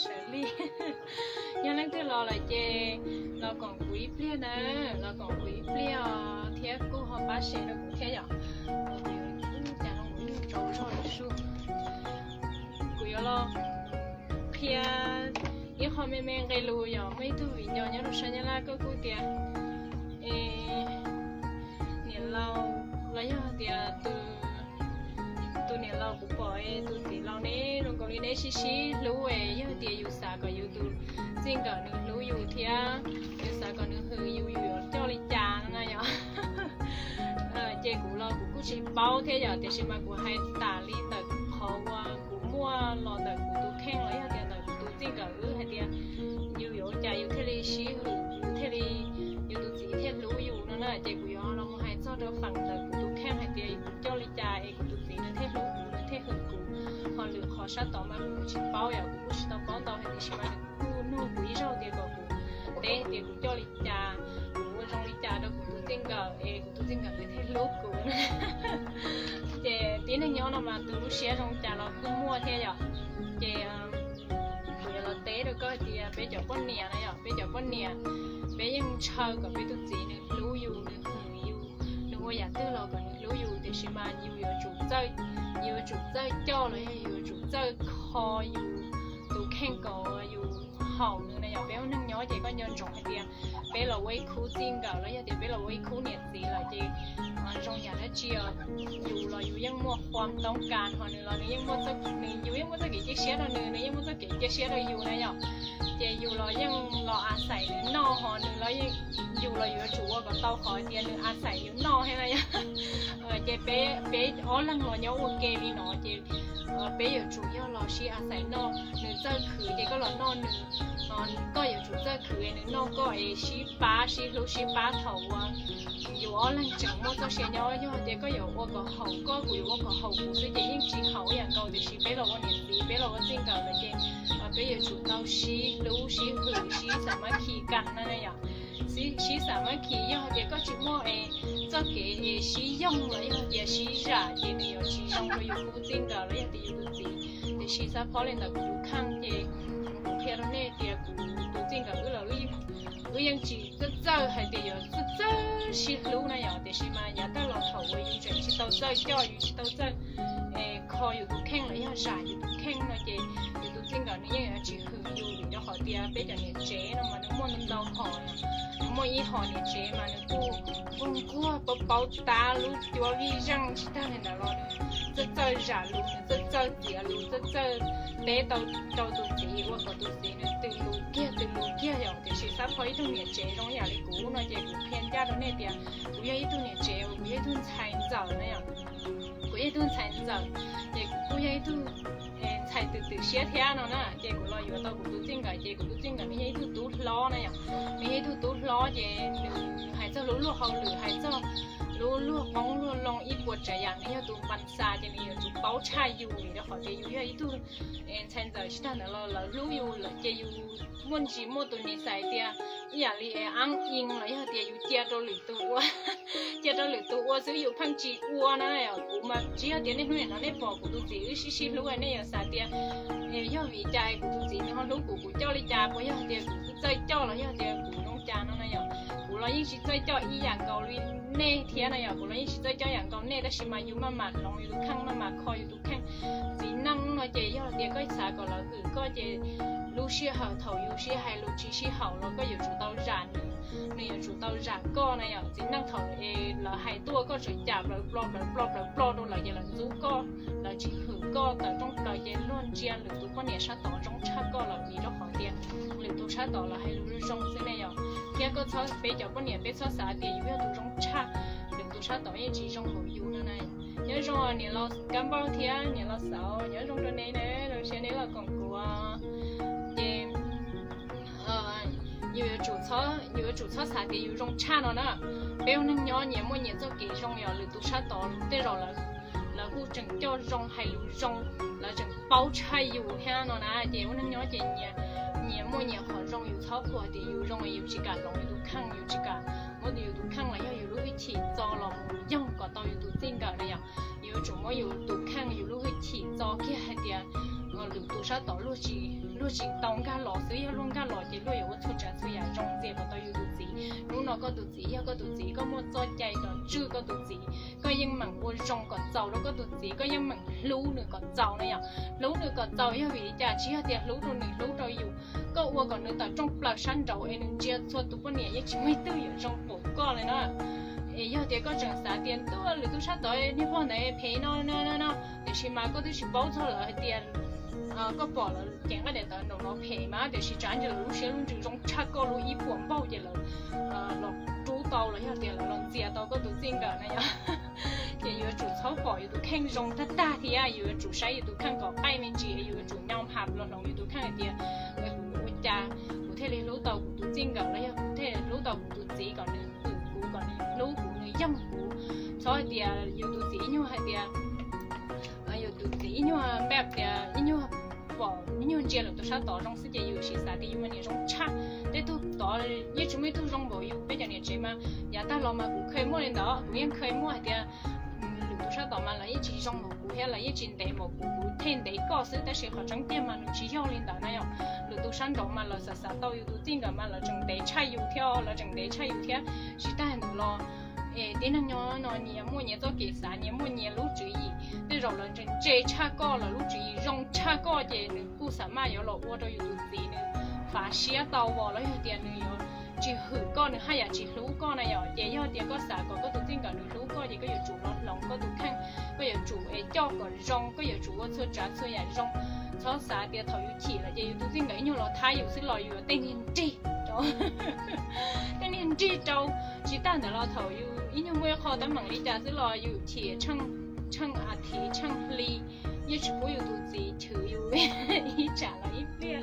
sợ li nhớ lần thứ lo là chè lo còn quý plia nè lo còn quý plia thế cô họ bác sĩ nó cũng thế nhở chả nó cũng trâu rồi su quý lo plia ít họ mẹ cái lùi nhở mấy thứ vị nhở nhớ nó sao nhớ là có cúi tiền nè lâu lấy tiền từ nè lâu cũng bỏ từ tí lâu nè rồi còn đi đấy xí lú ấy nhớ tiền yêu xa còn yêu từ riêng cả nữ lú yêu thia yêu xa còn nữ hư yêu cho đi trà nó nhở chị cũng lo cũng chỉ bao thế giờ thì xem mà cũng hay tả li tờ họ cũng mua lò tờ cũng tu khen lấy tiền tờ cũng tu riêng cả hay tiền yêu trà yêu thế đi xí hư thế đi yêu tu chỉ thế lú yêu nó là chị cũng lo nó hay cho đỡ phẳng tờ cũng tu khen hay tiền cho đi trà ấy cũng tu chỉ nó thế lú thế hư cũng họ lựa họ sát tao mà cũng chỉ bao giờ cũng chỉ tao có tao hay thì xem mà cũng nuôi quý rau tiền cũng để tiền cũng cho đi trà cũng trong đi trà đó cũng tu riêng cả ấy cũng tu riêng cả cái thế lú cũng chị tí nữa nhớ mà từ lúc xé trong trà là cứ mua thế giờ chị bây giờ là té được coi thì bây giờ con nè này bây giờ con nè bây giờ chờ còn bây giờ gì nữa lú yêu nữa yêu nữa bây giờ tư là còn lú yêu thì xem mà yêu chủ chơi cho rồi yêu chủ chơi kho yêu tụ khen cầu yêu hậu nữa này giờ bé nâng nhớ chị có nhân trọng này kia bé là quay khu tiên cả rồi thì bé là quay khu nhiệt gì là chị trong nhà nó chia dù là dù những mua khoan đông càn hoặc là những mua tất dù những mua tất cái chiếc xe đó nữa những mua tất cái chiếc xe đó dù này nhở chị dù là những lò ăn sảy no họ nữa là dù là dù chủ còn tàu khỏi tiền nữa ăn sảy dù no hay là chị bé ó lăng lò nhau ok đi nó chị bé giờ chủ yếu là xí ăn sảy no nữa giờ khử chị có lò no nữa có giờ chủ giờ khử nữa no có ấy xí ba thầu dù ó lăng chẳng mua cho xe nhau nhưng mà chị có giờ ô có hậu có quỷ ô có hậu cũng sẽ chỉ những chỉ hậuอย่างcầu thì xí bé là con nhiệt gì bé là con riêng cầu là chị bé giờ chủ tàu xí lú xí hử xí sao mà khí cắn này nhở xí sao mà khí nhưng mà chị có chỉ mua ấy cho cái xí dùng rồi nhưng mà xí giả chị này xí dùng rồi dùng cũng riêng cầu rồi thì dùng gì thì xí sao phá lên là cũng khăn chị khi đó này thì cũng riêng cầu là luiยังchỉ rất dơ hay thì rất dơ xí lú này nhở thì xí mà nhà ta làm thầu với dùng chuyện xí tàu dơ cho dùng xí tàu dơ kho dùng tụ khen lại giả dùng tụ khen nó chị dùng tụ riêng cầu này chỉ hư dùng cho họ tia bây giờ này chế nó mà nó mua nó đau họ nó mua ít họ này chế mà nó cua bao ta lú cho vi răng chỉ ta này là lo rất dơ giả lú rất dơ tía lú rất dơ để tàu tụ gì hoặc có tụ gì nó từ lú kia rồi thì chỉ sắp có ít tu nhiệt chế trong nhà đi cũ nó chế cũ khen ra đó này thì cũ ít tu nhiệt chế cũ ít tu菜枣那样cũ ít tu菜枣thì cũ ít tu菜từ xé theo nó nè chế cũ lo vừa tao cũ tu cái chế cũ tu cái mấy ít tu tú lo này mấy ít tu tú lo chế hay cho lúa hậu lửa hay cho lúa bóng lúa long ít bột trái dạng này tu bắn xa cho nên tu bao chai dù thì nó họ chế dù ít tu菜枣其他的了lúa dù là chế dù muốn chỉ mua tụi này xài tiền nhà li ăn in là nhà tiền dù chia cho lưỡi tụ sử dụng phăng chỉ uo nó này cũng mà chỉ có tiền này nó nên bỏ của tụi chị xí lúa này là xài tiền do vì trái của tụi chị nó lúa của cho li trà của nhà tiền chơi cho là nhà tiền của nông trà nó này của nó những chơi cho ý dạng cầu li nè thiên này của nó những chơi cho dạng cầu nè đó chỉ mà dù mà lòng dù khăng mà kho dù khăng chỉ năng nó chỉ do tiền có xài còn là gửi có chỉ lúa xí hậu thầu lúa xí hay lúa chỉ xí hậu nó có nhiều chủ tàu rạn này chủ tàu rạn co này chỉ năng thầu là hai tua có chữ chạm là blo đâu là giờ là rú co là chỉ hử co tại trong là giờ luôn chia lúa tụ có nhẹ sát tỏ trong sát co là vì đó khỏi tiền lúa tụ sát tỏ là hay lúa trong thế này rồi kia có sao bây giờ có nhẹ bây giờ xả tiền yêu tụ trong sát lúa tụ sát tỏ như chỉ trong hồ yêu nữa này nhớ trong nhẹ lo cám bao thiên nhẹ lo sáu nhớ trong trên này nè rồi xe này là còn của nhiều chủ số xả thì nhiều trong cha nó nè béo nâng nhỏ nhẹ mua nhẹ cho kỹ trong nhỏ lửa tụ sát tỏ thế rồi là khu trồng cho trong hay lúa trong là trồng bao chai nhiều ha nó nè béo nâng nhỏ chị nhẹ mua nhẹ họ trong nhiều tháo của thì nhiều trong nhiều chỉ cả lòng nhiều khăn nhiều chỉ cả mỗi điều tụ khăn là nhiều lúc chỉ cho lòng dòng có tao nhiều tụ tin cả đây à nhiều chủ mỗi nhiều tụ khăn nhiều lúc chỉ cho kia hay tiền lũ tụ sát tỏ lúc chỉ tông cá lò xứ luôn cá lò chỉ luôn có chút trả xứ trong tiền và tao yêu tụ gì lúc nó có tụ gì có một cho chạy có chưa có tụ gì có những mảng buôn rong còn giàu nó có tụ gì có những mảng lú nữa còn giàu này à lú nữa còn giàu như vì trả chỉ tiền lú rồi yêu có uo còn nữa tại trong là san trầu em chia cho tụ bên này chỉ mấy tư ở trong bộ con này nó giờ thì có trường xã tiền tôi lừa tôi sát tới như bọn này phê nó để chỉ mà có tôi chỉ báo cho là tiền có bỏ là chẳng có để tao nó phê mà để chỉ trả cho lúc xưa lúc chừng trong chắc có lúc ít buồn bao giờ là chú tao là giờ tiền là lần tiền tao có tụi tiền cả này nhá thì giờ chủ sáu bỏ giờ tụi khen rong tất ta thì giờ chủ sai giờ tụi khen có ai mình chỉ giờ chủ nhau hạp là giờ tụi khen tiền người cha cụ thể là lúc tao của tụi tiền cả là giờ cụ thể là lúc tao của tụi gì còn nữa còn lúc của người dân của sau thì giờ tụi gì như hay thì giờ tụi gì như bẹp thì như bỏ như chia là tôi sát tỏ trong世界有些啥的，因为那种差，但都到也准备都种不有，别讲那这嘛，也打老嘛，可以摸得到，不也可以摸的，路上到嘛了，一直种不下来，一直得么不天得高时，但是好像点嘛，你只要领导那样，路上到嘛了，啥都有都定个嘛了，种得差油条了，种得差油条，是带路咯。đến năm nhỏ nó nhiều mua nhiều cho kỹ sản nhiều mua nhiều lúc chú ý để rồi là trên chế cha co là lúc chú ý rong cha co để nữ cô sản mà yếu lộ qua đâu yếu gì nữa phá xía tàu vào lấy tiền nữa chỉ hử con nữa hay là chỉ lú con này nhỏ để do tiền có sản có tụ tiền cả nữ lú con thì có yếu chủ nó lòng có tụ khăn có yếu chủ cho có rong có yếu chủ có chơi trả chơi nhà rong cho sản tiền thầu yếu chỉ là yếu tụ tiền cái nhiều là thay yếu xin lỗi yếu tên hình chi tên hình chi đâu chỉ tan để lo thầu yếu因为好的梦里家是了有铁称铁称里，也是不有肚子就有一trả了一遍，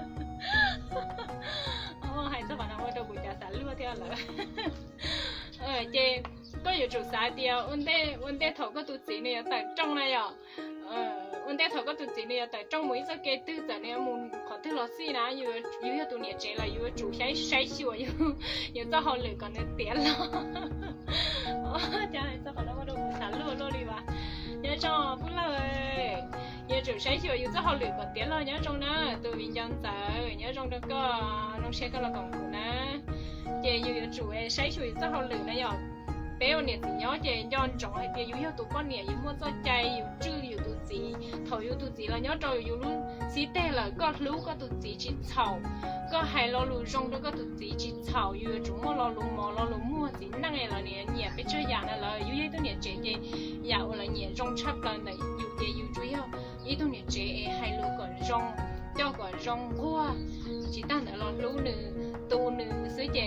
还是反正我都不家啥路掉了，这ก็有做啥掉，问题头个肚子呢要在中了呀，问题头个肚子呢要在中每一个给肚子呢门考得老师呢有要多年节了，有做些筛选有做好了个呢点了。cha này sao phải nó đâu cũng xả lừa luôn đi bà nhớ cho phút lời nhớ chủ sáng chiều yêu rất hậu luyện còn tiếng lo nhớ trong đó từ viên dân tới nhớ trong đó có nó sẽ có là còn của nó chị yêu chủ ấy sáng chiều rất hậu luyện này rồi bé này thì nhớ chị dân trọng hay thì yêu tụ con này yêu mua cho chay yêu chữ yêu tụ gì thầu yêu tụ gì là nhớ rồi yêu luôn xí tê là có lú có tụ gì chỉ thầu có hai lo lú trong đó có tụ gì chỉ thầu yêu chúng mua lo lú mua gì năng này là nè nhẹ bé chơi nhà này là yêu tụ nè chế chế dạo là nhẹ trong chắp là này yêu chế yêu chủ yếu yêu tụ nè chế hai lú còn trong cho còn trong qua chỉ tan là lo lú nữa tụ nữa sứ chế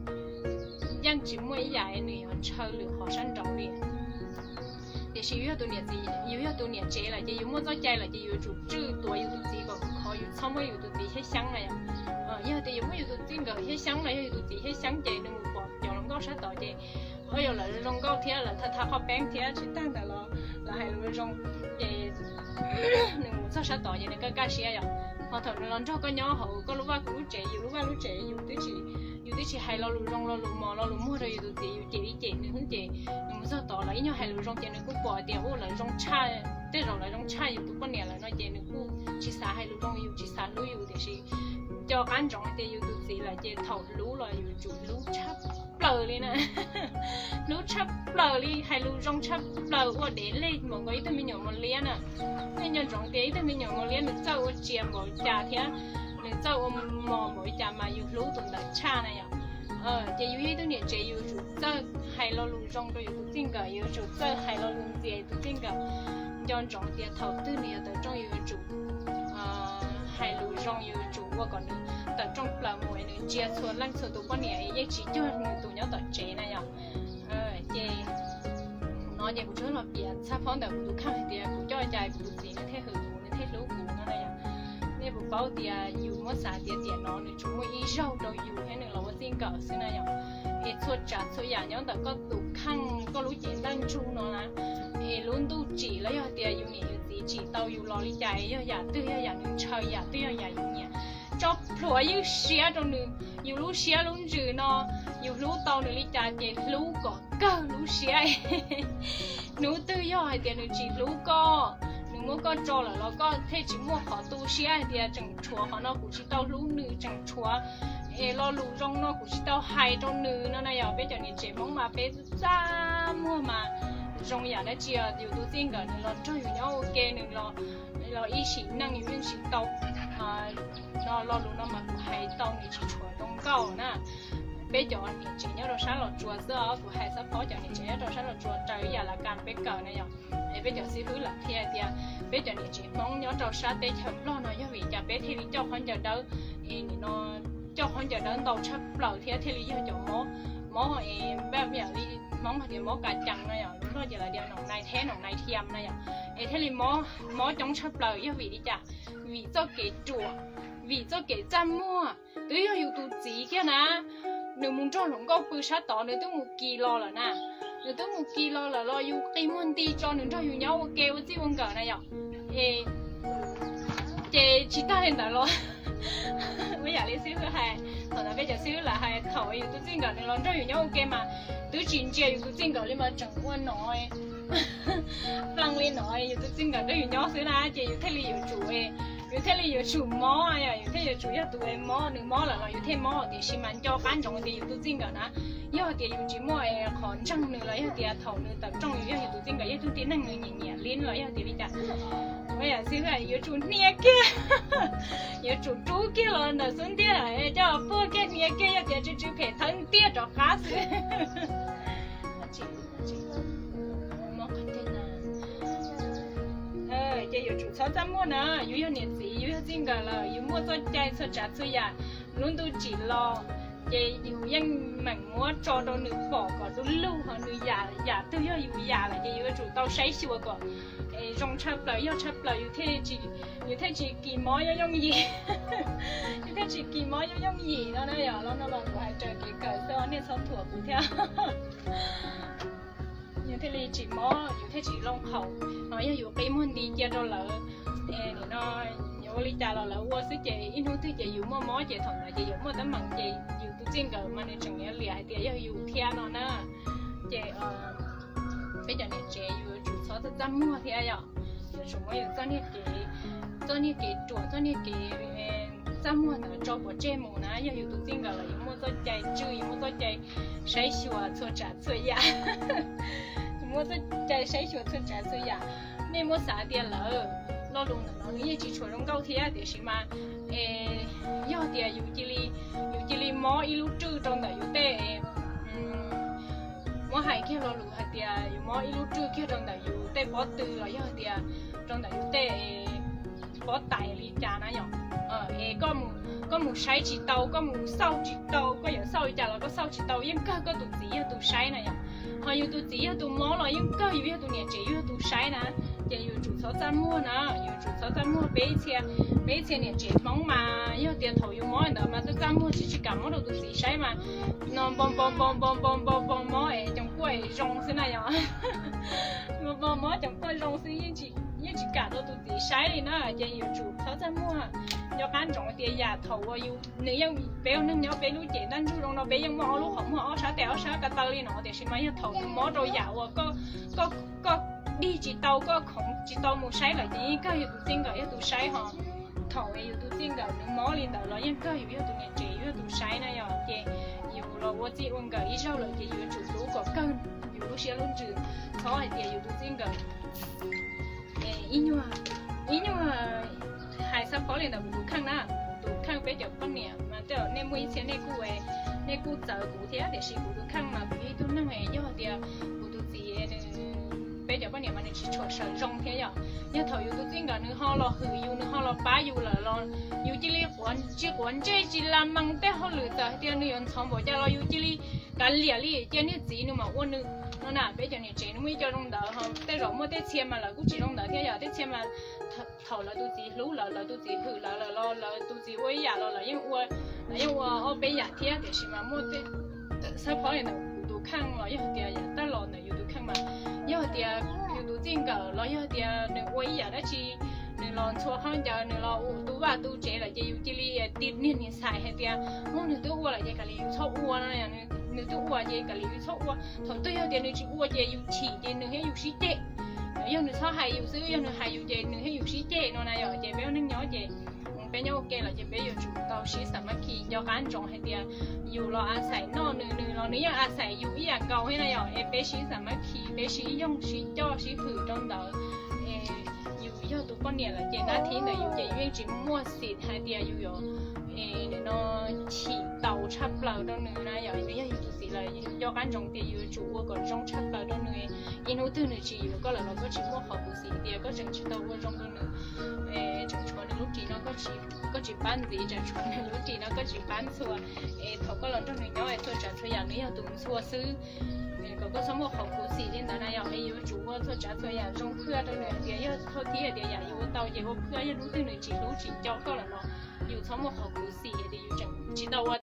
dân chỉ mới dạy này họ chơi lừa họ sanh trâu liền để sử dụng tụi gì yêu tụi chế là chỉ dùng một cái chai là chỉ dùng chủ trừ tuổi dùng tụi gì còn họ dùng xong mới dùng tụi gì hết sáng này giờ thì dùng mới dùng tụi gì còn hết sáng này dùng tụi gì hết sáng chế nó một bọn cho nó có sát tội chế ở giờ là rong cao thế là thà họ bén thế chỉ tăng là hay là rong chế nó một sát tội vậy này cái xe vậy họ thằng nó cho cái nhỏ họ có lúc ba cũng chế dùng tụi chỉอยู่ที่ชีไฮเรารู้รงเรารู้มอเรารู้มั่วเราอยู่ตัวอยู่เจ๋เจ๋นึกถึงเจ๋ยังไม่ทราบต่อเลยยังไฮรู้รงเจ๋นึกกูปล่อยเดี๋ยวว่าเลยรงชาแต่เราเลยรงชาอยู่ทุกคนเนี่ยเลยน้อยเจ๋นึกกูชีสาไฮรู้รงอยู่ชีสารู้อยู่เดี๋ยวชีจอการจงเดี๋ยวอยู่ตัวสีเลยเจ๋เท่ารู้เลยอยู่จุดรู้ชับเปล่าเลยนะรู้ชับเปล่าเลยไฮรู้รงชับเปล่าว่าเดี๋ยวเล่มองก็อีตัวมีหยงมันเลี้ยนอ่ะนี่ยังจงเดี๋ยวอีตัวมีหยงมันเลี้ยนนึกเจ้าว่าเจียมบอกจ่าเทียเจ้าหมอmỗiจามาอยู่รู้ตรงนั้นชาเนี่ยจะอยู่ที่ตัวเนี่ยจะอยู่จุดเจ้าให้เรารู้จงก็อยู่ตัวจริงก็อยู่จุดเจ้าให้เรารู้เดียตัวจริงก็ย้อนจงเดียเท่าตัวเนี่ยแต่จงอยู่จุดให้รู้จงอยู่จุดว่าก่อนนึงแต่จงเปล่าหมวยนึงเจียส่วนล่างส่วนตัวคนเนี่ยยังchỉ chưaนึงตัวเนี่ยต่อเจนะอย่างเจน้องเนี่ยกูช่วยเราเปลี่ยนถ้าฟ้องแต่กูข้างเดียกูจ่อยใจกูสีนี่เท่หือกูนี่เท่รู้กูนั่นอย่างนี่บุปผาเดียอยู่มั่วสาเดียน้องนี่ชุ่มอีเจ้าเราอยู่ให้หนึ่งเราว่าจริงเก่าซึ่งนั่นอย่างส่วนจัดส่วนอย่างแต่ก็ตุกข้างก็รู้จีนตั้งชูเนาะนะลุ้นดูจีแล้วยอดเดียอยู่นี่อยู่จีเตาอยู่รอลิใจยอดอยากตื้ออยากหนึ่งเชยอยากตื้ออยากอยู่เนี่ยจอบผัวอยู่เสียตรงนึงอยู่รู้เสียลุ้นจืดเนาะอยู่รู้เตาหนึ่งลิใจเดียรู้ก็รู้เสียหนูตื้อยอดเดียหนึ่งจีรู้ก็หนึ่ง mua có cho là nó có thế chỉ mua họ tu sửa thì chẳng chúa họ nó cũng chỉ tao lú nữ chẳng chúa lo lú trong nó cũng chỉ tao hai trong nữ nó này giờ bây giờ你chỉ mong mà bây giờ mua mà trong nhà nó chỉ điều tu tiên cả nó cho nhiều nhau ok nó ý chí năng nhiều nhân sĩ tao nó lo lú nó mà hay tao你chỉ chúa trong cao nè bây giờ你chỉ nhớ rồi sáng là chúa giờ của hai sắp phó giờ你chỉ nhớ rồi sáng là chúa trời giờ là càng bây giờ này giờ bây giờ xí hứa là thiệt thì bây giờ你chỉ mong nhớ rồi sáng để chấm lo nó như vậy giờ bây thì cho con giờ đâu nó cho con giờ đến đầu chấp lời thì lý do cho mó bây giờ đi món thì mó cả chằng này rồi lúc giờ là điều nòng này thiam này rồi thế thì mó trong chấp lời như vậy đi chả vì cho cái chùa vì cho cái chăm mua tới giờ yêu tu gì kia nè nếu muốn cho nó có bự sát tỏ nếu tôi một kỳ lo là nè nếu tôi một kỳ lo là lo yêu cái món đi cho nếu cho yêu nhau kêu chứ không cần này rồi chỉ ta hiện tại lo bây giờ lấy xíu hay thằng nào bây giờ xíu là hay thầu yêu tu chính cả nên lo cho yêu nhau ok mà tôi chỉ chơi yêu tu chính cả nhưng mà chẳng quan nói lăng lên nói yêu tu chính cả cho yêu nhau xíu là chỉ yêu thế li yêu chủ yêu thế li yêu chủ mó à yêu thế yêu chủ yêu tụi em mó đừng mó là yêu thế mó thì xin mình cho cán trọng thì yêu tu chính cả nè yêu thì yêu chỉ mó còn trăng nữa là yêu thì thầu nữa tập trong yêu tu chính cả yêu tu tiến năng nữa nhẹ nhẹ lên là yêu thì đi chả bây giờ xíu là yêu chủ nia kia yêu chủ chú kia là nó xuân kia là cho bữa kia nia kia yêu thì chú phải thân tiếc cho cá xíu chỉ yêu chủ sáu trăm mua nè yêu nhiệt gì yêu chính cả là yêu mua cho trái cho trả cho nhà luôn tôi chỉ lo chỉ yêu những mảnh mua cho đồ nữ bỏ có đồ lưu hoặc nữ già tôi yêu già là chỉ yêu chủ tao sấy xua có trong chấp là yêu thế chỉ kỳ mói yêu giống gì yêu thế chỉ kỳ mói yêu giống gì đó này giờ nó bằng phải trời kỳ cởi sao nên sao thuộc cũng theo như thế này chỉ mó như thế chỉ long khẩu nó như cái món đi chơi đâu lỡ nó như lý trả là qua sức chị in hút thứ chị dùng mó chị thằng là chị dùng mó tấm bằng chị dùng tôi xin cỡ mà nên chẳng nhớ liền thì dùng theo nó nè chị bây giờ này chị dùng chủ số tôi dám mua theo giờ chúng mới dùng cho như cái chuột cho như cái dám mua là cho bộ chế mù nè giờ dùng tôi xin cỡ là dùng mua cho chạy chơi mua cho chạy sấy sủa cho trả cho ya mua cho chạy sấy sủa cho trả cho ya nên mua xả tiền lỡ lo luôn là nó như chỉ chuột trong câu thế thì xí mà do tiền dùng chỉ li mó ilu trừ trong đó dùng tê mó hai kia lo luôn hai tiền dùng mó ilu trừ kia trong đó dùng tê bó từ là do tiền trong đó dùng tê bó tài li trả nó nhở có một sấy chỉ tàu có một sau chỉ tàu có những sau chả là có sau chỉ tàu nhưng có tụi gì tụi sấy này nhở họ yêu tụi gì tụi mó là nhưng có yêu tụi nhà chị yêu tụi sấy nè chị yêu chủ số trăm mua nè yêu chủ số trăm mua bé xe nhà chị mong mà yêu tiền thầu yêu mó nữa mà tôi trăm mua chỉ cả mó đồ tụi gì sấy mà nó bom mó ấy trong quầy rong thế này nhở bom mó trong quầy rong thế nhưng chỉ cả đồ tụi gì sấy này nè chị yêu chủ số trăm mua do cán trọng tiền nhà thầu yêu nếu như béo nên nhớ bé lúc chị đang chú trong nó bé nhưng mỏ lúc không mỏ sao téo sao cả tao đi nó thì xin mấy thầu mỏ rồi dạo có đi chỉ tàu có không chỉ tàu một sấy là chỉ có yêu tụi tiên gọi yêu tụi sấy họ thầu yêu tụi tiên gọi những mỏ lên đầu là nhưng có yêu tụi nhà chị yêu tụi sấy này rồi chị yêu là tôi chỉ uống cái ít sau là chị yêu chủ số có cân yêu lúc xe luôn trừ sau này thì yêu tụi tiên gọi ít nhưng mà hai sắp có lên đầu tụi khăn na tụi khăn bé chọc con nè mà tao nên mua xe nên cô chờ cụ thế để xí cụ tụi khăn mà cụ tụi năng này do thì cụ tụi gì bây giờ bao nhiêu mà nên chỉ chọn sản rong thế nhở như thời yêu tụi chính cả nữa họ lo hư yêu nữa họ lo bá yêu là lo yêu chỉ li quán chơi chỉ làm mang té họ lựa chọn thì nữa xong bỏ ra lo yêu chỉ li cả lìa li chơi như gì nữa mà uốn nữa nó nè bây giờ này chơi nó mới cho trong đó họ té rồi mua té钱mà là cũng chỉ trong đó thế giờ té钱mà thầu là tụi gì lú là tụi gì hư là lo là tụi gì uế giả là nhưng ở bây giờ thế thì chỉ mà mua té sao phải là tụi khăn là yêu thì ta lo này yêu tụi khăn mà yêu thì yêu tụi chính cả lo yêu thì nửa uế giả đó chỉ nửa lo chua khăn giờ nửa lo tụi ba tụi trẻ là chỉ li tiết niên niên xài hay thì nửa tụi uế là chỉ cả li chua uế này nửa tụi uế chỉ cả li chua uế thằng tôi yêu thì nửa chỉ uế chỉ yêu chỉ nửa hay yêu chỉ tệ yêu nữ sao hay yêu xứ yêu nữ hay yêu chị nữ hay yêu sĩ chị nó này rồi chị béo nâng nhỏ chị bé nhau ok là chị bé yêu chủ tàu sĩ sắm mà khi do cái anh chọn hay tiền yêu lo ăn sải nó nữ lo nữ ăn sải yêu ý ăn cầu hay này rồi em bé sĩ sắm mà khi bé sĩ dùng sĩ cho sĩ thử trong đó yêu tụi con nhà là chị đã thấy là yêu chị yêu chỉ mua xịt hay tiền yêu để nó chỉ tàu chấp lờ đó nữa này rồi nếu như gì là do cái trồng tiền yêu chủ còn trong chấp lờ đó nữa in hỗ trợ nữa chỉ có là nó có chỉ mua học gì tiền có chẳng chỉ tàu trong đó nữa chẳng cho nó lúc chỉ nó có chỉ bán gì chẳng cho nó lúc chỉ nó có chỉ bán xua thầu có lần trong này nhỏ thôi chẳng cho nhà nếu tụi xua xứ có sống một học gì nên là này rồi yêu chủ thôi chẳng cho nhà trong khưa đó nữa thì yêu thôi thì để nhà yêu tàu yêu khưa yêu lúc từ nữa chỉ cho có là nó yêu sống một học gì thì yêu chẳng chỉ tàu